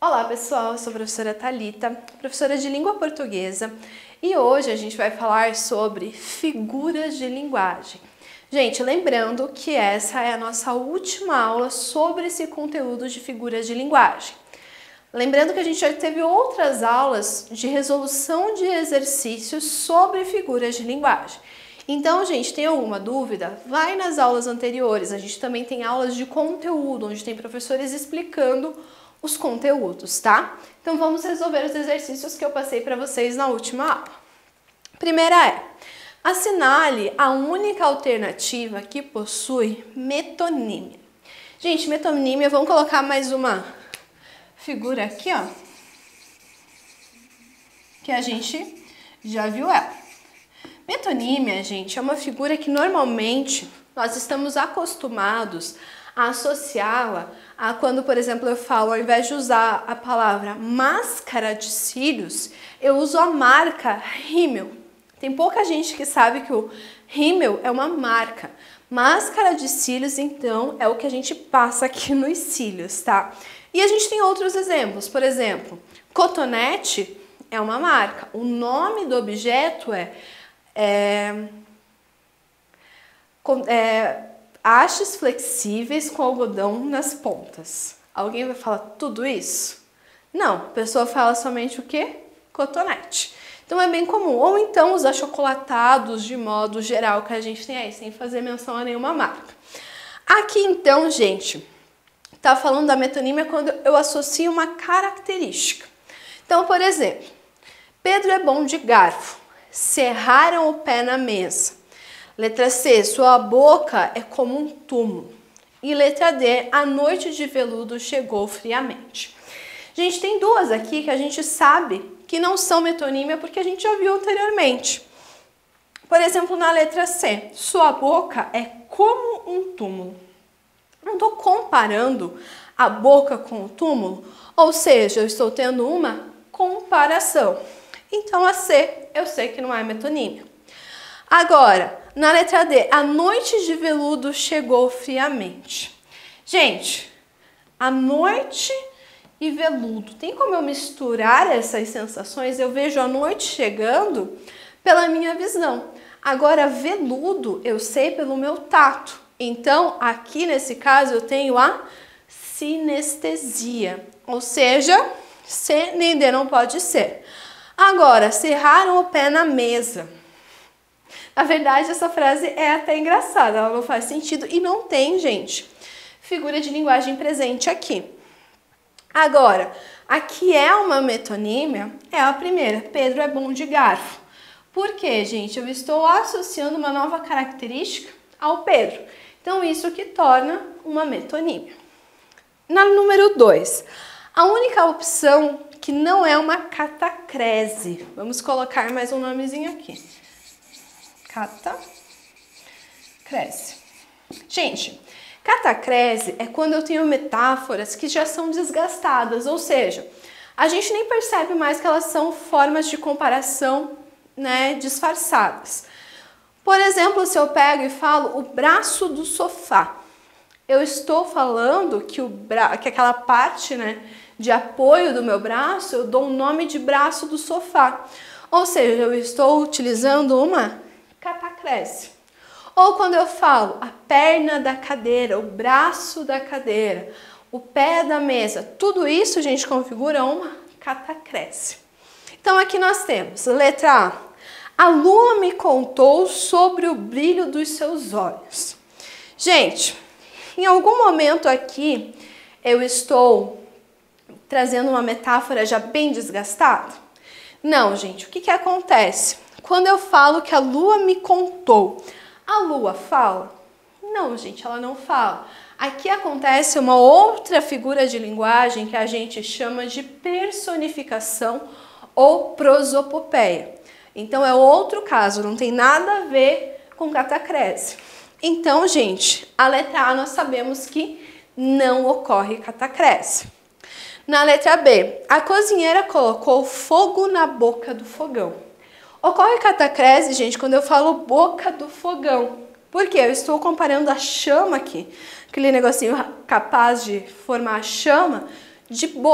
Olá pessoal, eu sou a professora Thalita, professora de língua portuguesa, e hoje a gente vai falar sobre figuras de linguagem. Gente, lembrando que essa é a nossa última aula sobre esse conteúdo de figuras de linguagem. Lembrando que a gente já teve outras aulas de resolução de exercícios sobre figuras de linguagem. Então, gente, tem alguma dúvida? Vai nas aulas anteriores. A gente também tem aulas de conteúdo, onde tem professores explicando os conteúdos, tá? Então, vamos resolver os exercícios que eu passei para vocês na última aula. Primeira é: assinale a única alternativa que possui metonímia. Gente, metonímia, vamos colocar mais uma figura aqui, ó, que a gente já viu ela. Metonímia, gente, é uma figura que normalmente nós estamos acostumados a associá-la a quando, por exemplo, eu falo, ao invés de usar a palavra máscara de cílios, eu uso a marca rímel. Tem pouca gente que sabe que o rímel é uma marca. Máscara de cílios, então, é o que a gente passa aqui nos cílios, tá? E a gente tem outros exemplos, por exemplo, cotonete é uma marca. O nome do objeto hastes flexíveis com algodão nas pontas. Alguém vai falar tudo isso? Não, a pessoa fala somente o quê? Cotonete. Então é bem comum. Ou então os achocolatados de modo geral que a gente tem aí, sem fazer menção a nenhuma marca. Aqui então, gente, tá falando da metonímia quando eu associo uma característica. Então, por exemplo, Pedro é bom de garfo. Cerraram o pé na mesa. Letra C, sua boca é como um túmulo. E letra D, a noite de veludo chegou friamente. Gente, tem duas aqui que a gente sabe que não são metonímia porque a gente já viu anteriormente. Por exemplo, na letra C, sua boca é como um túmulo. Não estou comparando a boca com o túmulo, ou seja, eu estou tendo uma comparação. Então, a C, eu sei que não é metonímia. Agora, na letra D, a noite de veludo chegou friamente. Gente, a noite e veludo. Tem como eu misturar essas sensações? Eu vejo a noite chegando pela minha visão. Agora, veludo, eu sei pelo meu tato. Então, aqui nesse caso, eu tenho a sinestesia. Ou seja, C nem D não pode ser. Agora, cerraram o pé na mesa. Na verdade, essa frase é até engraçada, ela não faz sentido e não tem, gente, figura de linguagem presente aqui. Agora, aqui é uma metonímia, é a primeira, Pedro é bom de garfo. Por quê, gente? Eu estou associando uma nova característica ao Pedro. Então, isso que torna uma metonímia. Na número 2, a única opção que não é uma catacrese. Vamos colocar mais um nomezinho aqui. Catacrese. Gente, catacrese é quando eu tenho metáforas que já são desgastadas, ou seja, a gente nem percebe mais que elas são formas de comparação, né, disfarçadas. Por exemplo, se eu pego e falo o braço do sofá, eu estou falando que aquela parte, né, de apoio do meu braço, eu dou o nome de braço do sofá. Ou seja, eu estou utilizando uma catacrese. Ou quando eu falo a perna da cadeira, o braço da cadeira, o pé da mesa, tudo isso, gente, configura uma catacrese. Então, aqui nós temos, letra A lua me contou sobre o brilho dos seus olhos. Gente, em algum momento aqui, eu estou trazendo uma metáfora já bem desgastada? Não, gente, o que acontece? Quando eu falo que a lua me contou, a lua fala? Não, gente, ela não fala. Aqui acontece uma outra figura de linguagem que a gente chama de personificação ou prosopopeia. Então, é outro caso, não tem nada a ver com catacrese. Então, gente, a letra A nós sabemos que não ocorre catacrese. Na letra B, a cozinheira colocou fogo na boca do fogão. Ocorre catacrese, gente, quando eu falo boca do fogão. Por quê? Eu estou comparando a chama aqui, aquele negocinho capaz de formar a chama, de boca.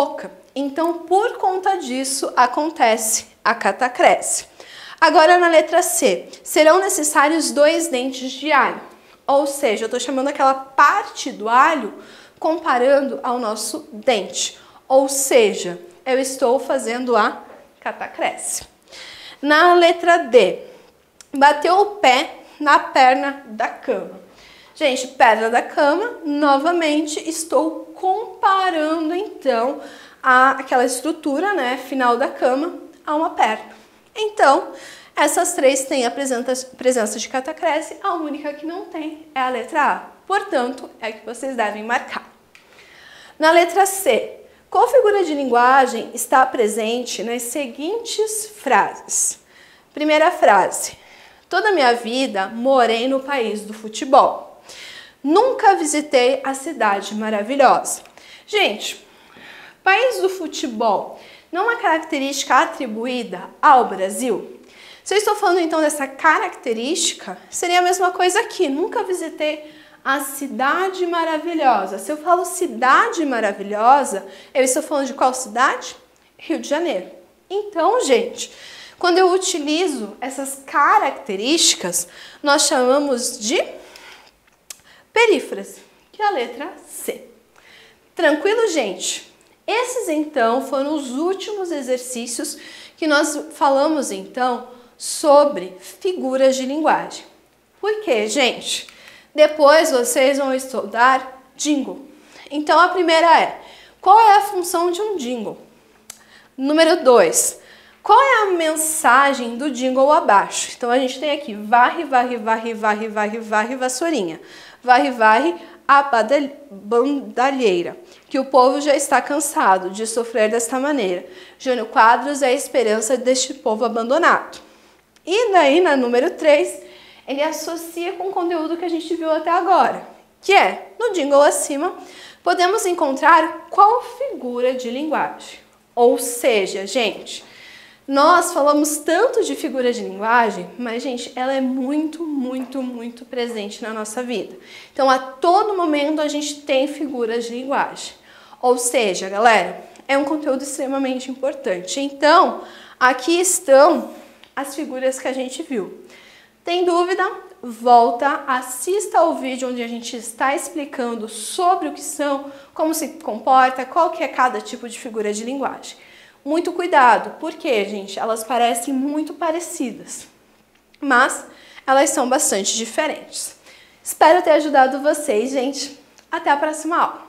Então, por conta disso, acontece a catacrese. Agora, na letra C, serão necessários 2 dentes de alho. Ou seja, eu estou chamando aquela parte do alho comparando ao nosso dente. Ou seja, eu estou fazendo a catacrese. Na letra D, bateu o pé na perna da cama. Gente, perna da cama, novamente, estou comparando, então, aquela estrutura, né, final da cama, a uma perna. Então, essas 3 têm a presença de catacrese, a única que não tem é a letra A. Portanto, é que vocês devem marcar. Na letra C, qual figura de linguagem está presente nas seguintes frases? Primeira frase, toda a minha vida morei no país do futebol. Nunca visitei a cidade maravilhosa. Gente, país do futebol não é uma característica atribuída ao Brasil? Se eu estou falando então dessa característica, seria a mesma coisa aqui. Nunca visitei a cidade maravilhosa. Se eu falo cidade maravilhosa, eu estou falando de qual cidade? Rio de Janeiro. Então, gente, quando eu utilizo essas características, nós chamamos de perífrase, que é a letra C. Tranquilo, gente? Esses, então, foram os últimos exercícios que nós falamos, então, sobre figuras de linguagem. Por quê, gente? Depois vocês vão estudar jingle. Então, a primeira é, qual é a função de um jingle? Número 2, qual é a mensagem do jingle abaixo? Então, a gente tem aqui, varre, varre, varre, varre, varre, varre, vassourinha. Varre, varre, a bandalheira, que o povo já está cansado de sofrer desta maneira. Jânio Quadros é a esperança deste povo abandonado. E daí, na número 3, ele associa com o conteúdo que a gente viu até agora, que é, no jingle acima, podemos encontrar qual figura de linguagem. Ou seja, gente, nós falamos tanto de figura de linguagem, mas, gente, ela é muito, muito, muito presente na nossa vida. Então, a todo momento, a gente tem figuras de linguagem. Ou seja, galera, é um conteúdo extremamente importante. Então, aqui estão as figuras que a gente viu. Tem dúvida? Volta, assista ao vídeo onde a gente está explicando sobre o que são, como se comporta, qual que é cada tipo de figura de linguagem. Muito cuidado, porque, gente, elas parecem muito parecidas, mas elas são bastante diferentes. Espero ter ajudado vocês, gente. Até a próxima aula.